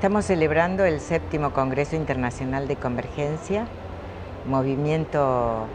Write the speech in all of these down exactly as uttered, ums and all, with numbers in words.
Estamos celebrando el séptimo Congreso Internacional de Convergencia, movimiento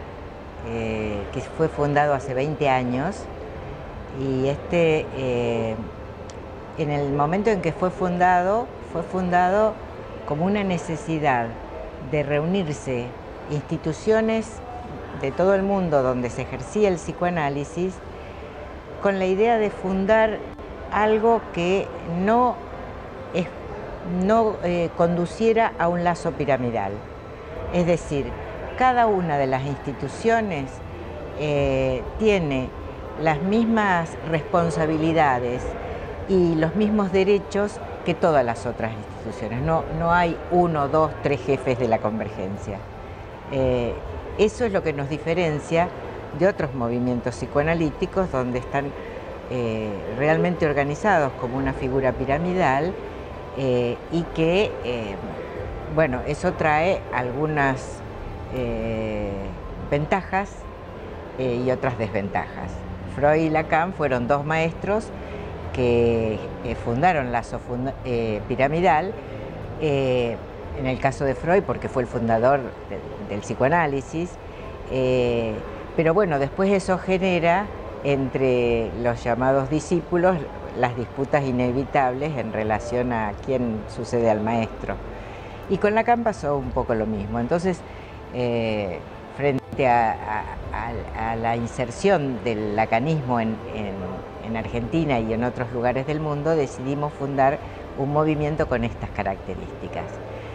eh, que fue fundado hace veinte años, y este, eh, en el momento en que fue fundado, fue fundado como una necesidad de reunirse instituciones de todo el mundo donde se ejercía el psicoanálisis, con la idea de fundar algo que no, es, no eh, conduciera a un lazo piramidal. Es decir, cada una de las instituciones eh, tiene las mismas responsabilidades y los mismos derechos que todas las otras instituciones. No, no hay uno, dos, tres jefes de la convergencia. Eh, eso es lo que nos diferencia de otros movimientos psicoanalíticos donde están eh, realmente organizados como una figura piramidal eh, y que, eh, bueno, eso trae algunas eh, ventajas eh, y otras desventajas. Freud y Lacan fueron dos maestros que eh, fundaron Lazo funda eh, Piramidal, eh, en el caso de Freud porque fue el fundador de, del psicoanálisis, eh, pero bueno, después eso genera entre los llamados discípulos las disputas inevitables en relación a quién sucede al maestro. Y con Lacan pasó un poco lo mismo. Entonces, eh, frente a, a, a la inserción del lacanismo en, en, en Argentina y en otros lugares del mundo, decidimos fundar un movimiento con estas características.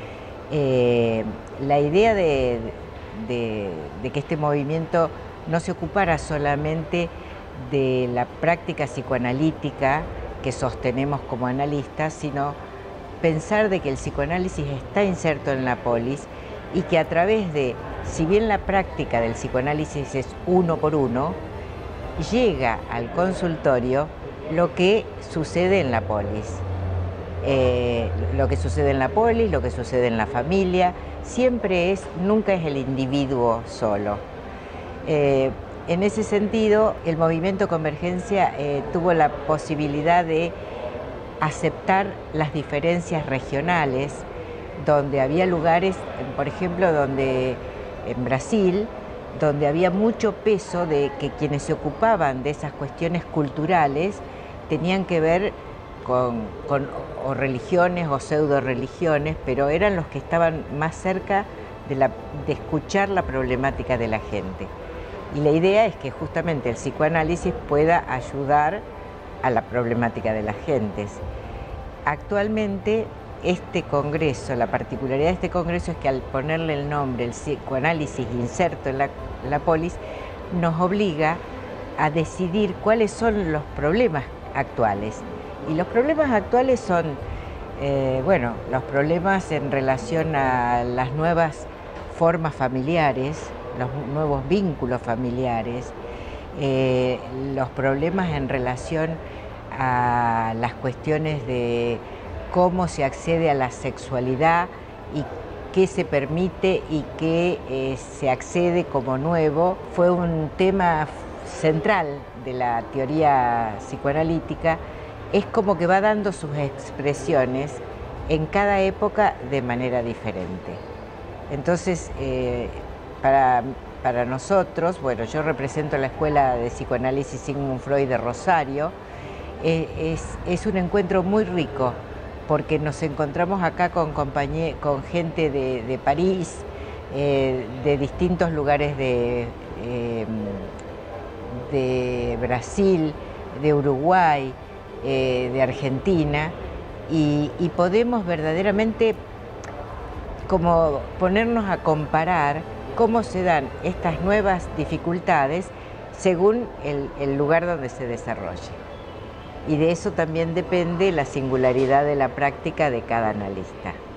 Eh, la idea de, de, de que este movimiento no se ocupara solamente de la práctica psicoanalítica que sostenemos como analistas, sino pensar de que el psicoanálisis está inserto en la polis y que a través de, si bien la práctica del psicoanálisis es uno por uno, llega al consultorio lo que sucede en la polis. Eh, lo que sucede en la polis, lo que sucede en la familia, siempre es, nunca es el individuo solo. Eh, en ese sentido, el movimiento Convergencia eh, tuvo la posibilidad de aceptar las diferencias regionales, donde había lugares, por ejemplo, donde en Brasil, donde había mucho peso de que quienes se ocupaban de esas cuestiones culturales tenían que ver con, con o religiones o pseudo religiones, pero eran los que estaban más cerca de, la, de escuchar la problemática de la gente. Y la idea es que justamente el psicoanálisis pueda ayudar a la problemática de las gentes. Actualmente este congreso, la particularidad de este congreso es que al ponerle el nombre, el psicoanálisis inserto en la, en la polis, nos obliga a decidir cuáles son los problemas actuales. Y los problemas actuales son, eh, bueno, los problemas en relación a las nuevas formas familiares, los nuevos vínculos familiares, eh, los problemas en relación a las cuestiones de cómo se accede a la sexualidad y qué se permite y qué eh, se accede como nuevo. Fue un tema central de la teoría psicoanalítica. Es como que va dando sus expresiones en cada época de manera diferente. Entonces, eh, para, para nosotros, bueno, yo represento la Escuela de Psicoanálisis Sigmund Freud de Rosario, eh, es, es un encuentro muy rico, porque nos encontramos acá con, con gente de, de París, eh, de distintos lugares de, eh, de Brasil, de Uruguay, eh, de Argentina, y, y podemos verdaderamente como ponernos a comparar cómo se dan estas nuevas dificultades según el, el lugar donde se desarrolle. Y de eso también depende la singularidad de la práctica de cada analista.